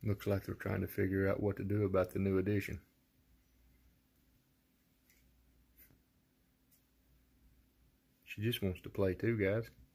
Looks like they're trying to figure out what to do about the new addition. She just wants to play too, guys.